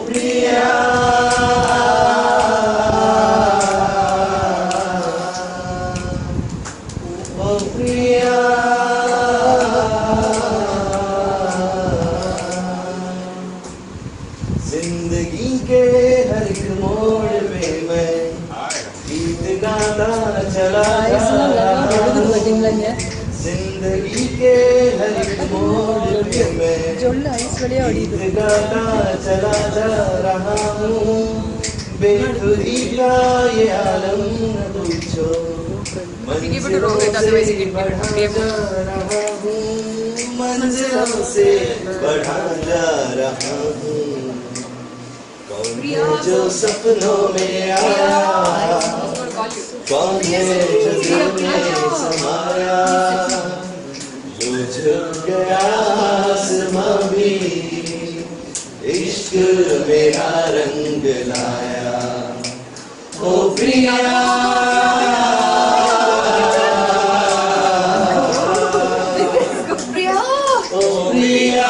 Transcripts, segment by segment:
प्रिया ओ प्रिया जिंदगी के हर एक मोड़ पे मैं गीत गाता चला जिंदगी के हर एक मोड़ पे मैं गीत गाता चला जा रहा हूँ बेखुदी का ये आलम न पूछो मंजिलों से बढ़ा जा रहा हूँ मंजिलों से बढ़ा जा रहा हूँ कौन है जो सपनों में आया कौन है जो दिल में समाया जो झुक गया आसमां भी इश्क मेरा रंग लाया ओ प्रिया ओ प्रिया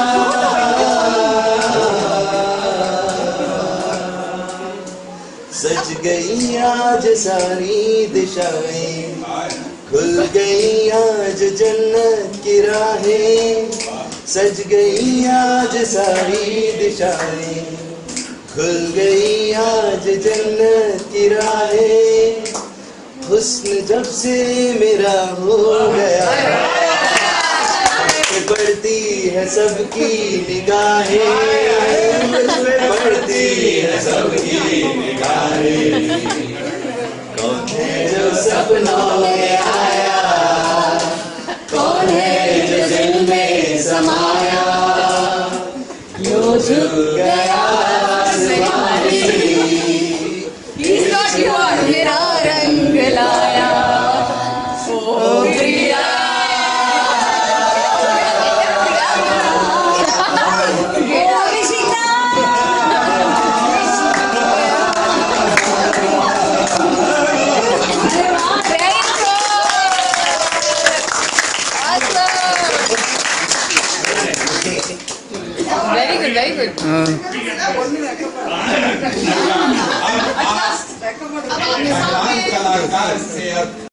सज गई आज सारी दिशाएं खुल गई आज जन्नत की राहें सज गई आज सारी दिशाएं खुल गई आज जन्नत की राहें हुस्न जब से मेरा हो गया बढ़ती है सबकी निगाहें बढ़ती है सबकी निगाहें कौन है जो सपनों में आया कौन है जो दिल में समाया यूं झुक गया आसमां मेरा रंग लाया ओ प्रिया Very good.